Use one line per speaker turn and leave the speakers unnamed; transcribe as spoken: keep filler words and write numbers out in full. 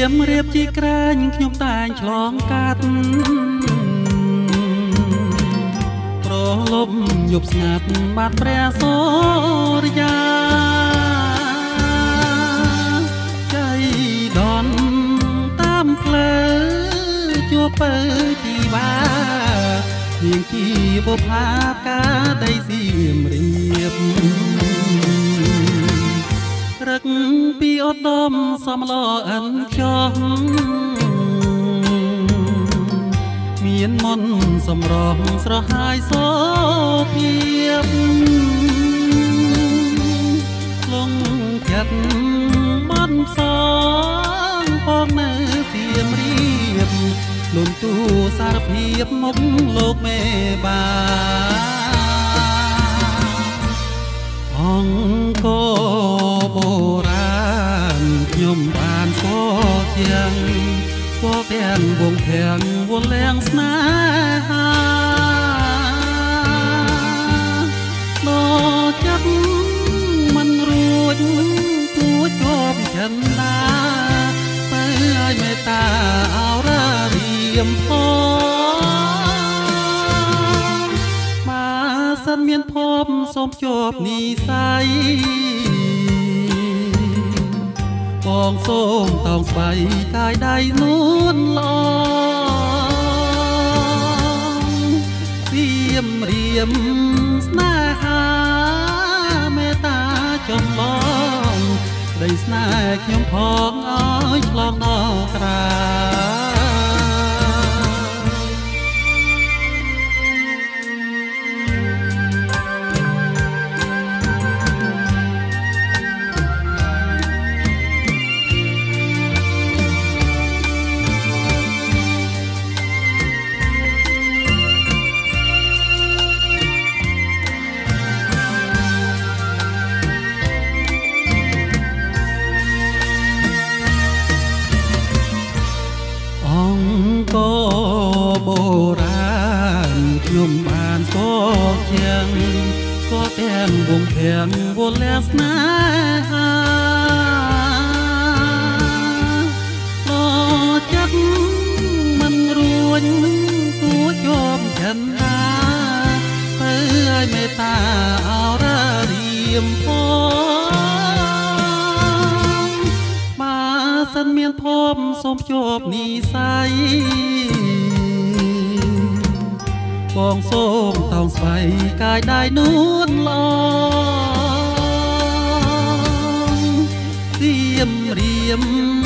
មរៀបជីក្រាញខ្ញុំតែងឆ្លងកាត់ប្រលប់យប់ស្ងាត់បាត់ព្រះសូរិយាចៃដនតាមផ្លូវជួបពើជីវ៉ានាងជីបុផាកាដីសៀមរៀបរឹកពីឧត្តមសំឡអិនខ្យងមានមនសម្រងស្រហាយសូភាពលងចិត្តបានសងផងនៅសៀមរៀបលំទូសារភាពមុខលោកមេបាអង្គបុរាណខ្ញុំបានស្គាល់ទាំងស្គាល់ទាំងវងភាំងវល់លាំងស្នេហាដល់ចិត្តមិនរួចគួចជាប់ចិនដាទៅឲ្យមេត្តាអរារៀមផងបើសិនមានភពសូមជាប់និស័យបងសូមតោងស្បៃកាយដៃនួនឡងសៀមរៀមស្នេហាមេត្តាចំឡងដីស្នេហ៍ខ្ញុំផងឲ្យឆ្លងដល់ក្រាអង្គបុរាណខ្ញុំបានស្គាល់ទាំងស្គាល់ទាំងវងភាំងវល់លាំងស្នេហាដល់ចិត្តមិនរួញគួចជាប់ចិនដាទៅឲ្យមេត្តាអរារៀមផងបើសិនមានភពសូមជាប់និស័យបងសូមតោងស្បៃកាយដៃនួនឡងសៀមរៀម